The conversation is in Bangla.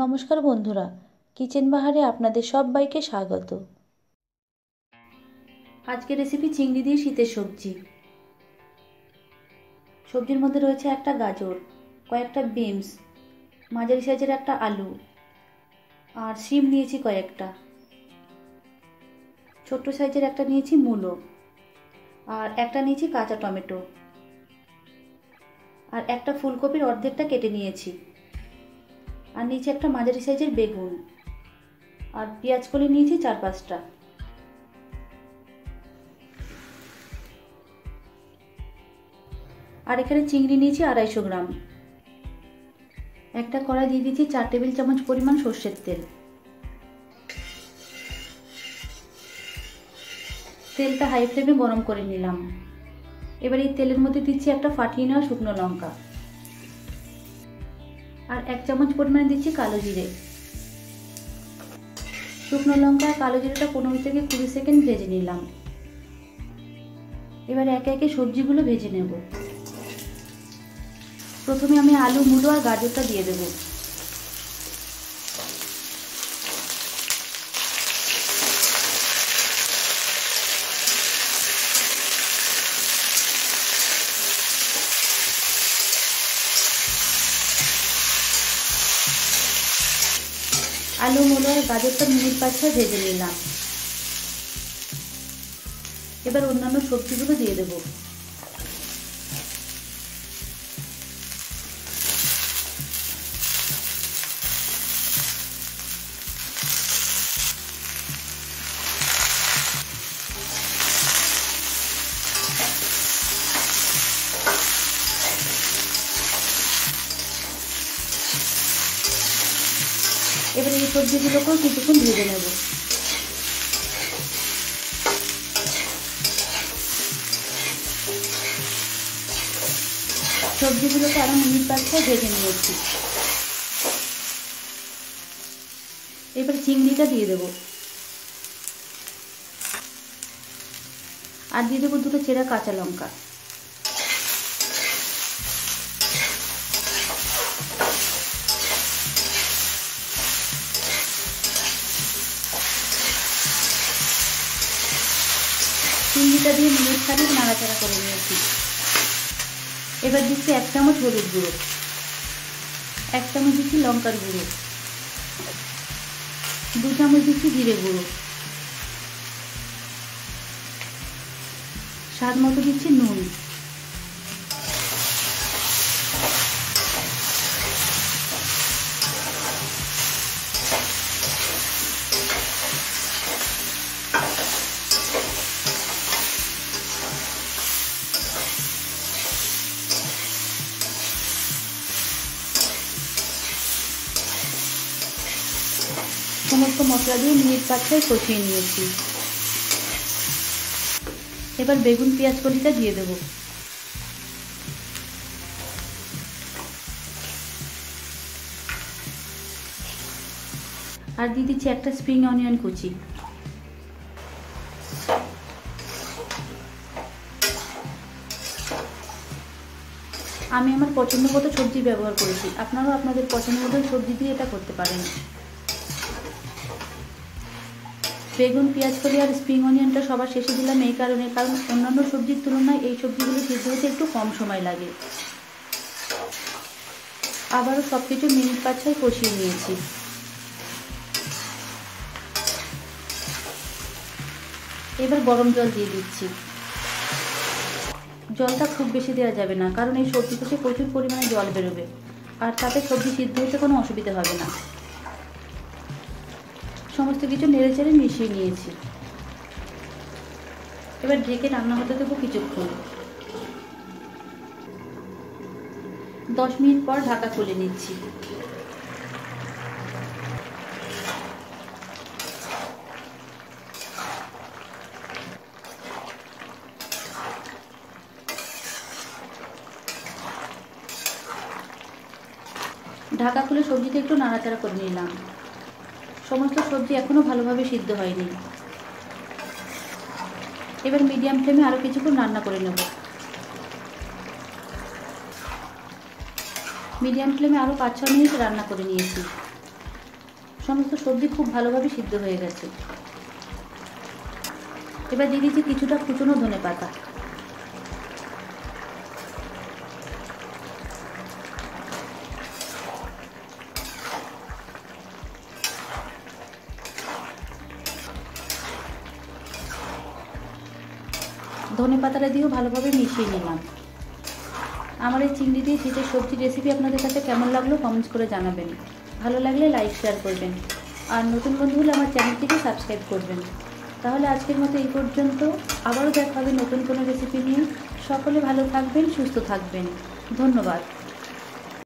নমস্কার বন্ধুরা, কিচেন বাহারে আপনাদের সবাইকে স্বাগত। আজকের রেসিপি চিংড়ি দিয়ে শীতের সবজি। সবজির মধ্যে রয়েছে একটা গাজর, কয়েকটা বিনস, মাঝারি সাইজের একটা আলু আর শিম নিয়েছি কয়েকটা, ছোট্ট সাইজের একটা নিয়েছি মূলো আর একটা নিয়েছি কাঁচা টমেটো আর একটা ফুলকপির অর্ধেকটা কেটে নিয়েছি আর নিয়েছি একটা মাঝারি সাইজের বেগুন আর পেঁয়াজ কলি নিয়েছি 4-5টা। আর এখানে চিংড়ি নিয়েছি 250 গ্রাম। একটা কড়াই দিয়ে দিয়েছি 4 টেবিল চামচ পরিমাণ সর্ষের তেল। তেলটা হাই ফ্লেমে গরম করে নিলাম। এবার এই তেলের মধ্যে দিচ্ছি একটা ফাটিয়ে নেওয়া শুকনো লঙ্কা আর 1 চামচ পরিমাণে দিচ্ছি কালো জিরে। শুকনো লঙ্কা আর কালো জিরেটা 15 থেকে 20 সেকেন্ড ভেজে নিলাম। এবার একে একে সবজিগুলো ভেজে নেব। প্রথমে আমি আলু, মূলো আর গাজরটা দিয়ে দেব। আলু, মূলো আর গাজরটা মিনিট 5-6 ভেজে নিলাম। এবার অন্যান্য সবজিগুলো দিয়ে দেব। এবার এই সবজিগুলোকেও কিছুক্ষণ ভেজে নেব। সবজিগুলোকে আরো মিনিট 5-6 ভেজে নিয়েছি। এবার চিংড়িটা দিয়ে দেব আর দিয়ে দেবো 2টো চেরা কাঁচা লঙ্কা। চিংড়িটা দিয়ে মিনিট 5 নাড়াচাড়া করে নিয়েছি। এবার দিচ্ছি 1 চামচ হলুদ গুঁড়ো, 1 চামচ দিচ্ছি লঙ্কার গুঁড়ো, 2 চামচ দিচ্ছি জিরে গুঁড়ো, স্বাদ মতো দিচ্ছি নুন। সমস্ত মশলা দিয়ে মিনিট 5-6 কষিয়ে নিয়েছি। এবার বেগুন, পেঁয়াজ কলিটা দিয়ে দেব। আর দিয়ে দিচ্ছি একটা স্প্রিং অনিয়ন কুচি। আমি আমার পছন্দ মতো সবজি ব্যবহার করেছি, আপনারাও আপনাদের পছন্দ মতো সবজি দিয়ে এটা করতে পারেন। বেগুন, পেঁয়াজ কলি আর স্প্রিং অনিয়নটা সবার শেষে দিলাম এই কারণে, কারণ অন্যান্য সবজির তুলনায় এই সবজিগুলো সিদ্ধ হতে একটু কম সময় লাগে। আবারও সবকিছু মিনিট 5-6 কষিয়ে নিয়েছি। এবার গরম জল দিয়ে দিচ্ছি। জলটা খুব বেশি দেওয়া যাবে না, কারণ এই সবজি থেকে প্রচুর পরিমাণে জল বেরোবে আর তাতে সবজি সিদ্ধ হতে কোনো অসুবিধা হবে না। সমস্ত কিছু নেড়েচেড়ে মিশিয়ে নিয়েছি। এবার ঢেকে রান্না হতে দেবো কিছুক্ষণ। 10 মিনিট পর ঢাকা খুলে নিচ্ছি। ঢাকা খুলে সবজিটা একটু নাড়াচাড়া করে নিলাম। সমস্ত সবজি এখনো ভালোভাবে সিদ্ধ হয়নি। এবার মিডিয়াম ফ্লেমে আরো কিছুক্ষণ রান্না করে নেব। মিডিয়াম ফ্লেমে আরো 5-6 মিনিট রান্না করে নিয়েছি। সমস্ত সবজি খুব ভালোভাবে সিদ্ধ হয়ে গেছে। এবার দিয়ে দিচ্ছি কিছুটা কুচনো ধনেপাতা। ধনেপাতাটা দিয়েও ভালোভাবে মিশিয়ে নিলাম। আমার এই চিংড়ি দিয়ে শীতের সবজি রেসিপি আপনাদের কাছে কেমন লাগলো কমেন্টস করে জানাবেন। ভালো লাগলে লাইক শেয়ার করবেন, আর নতুন বন্ধু হলে আমার চ্যানেলটিকে সাবস্ক্রাইব করবেন। তাহলে আজকের মতো এই পর্যন্ত, আবারও দেখা হবে নতুন কোনো রেসিপি নিয়ে। সকলে ভালো থাকবেন, সুস্থ থাকবেন। ধন্যবাদ।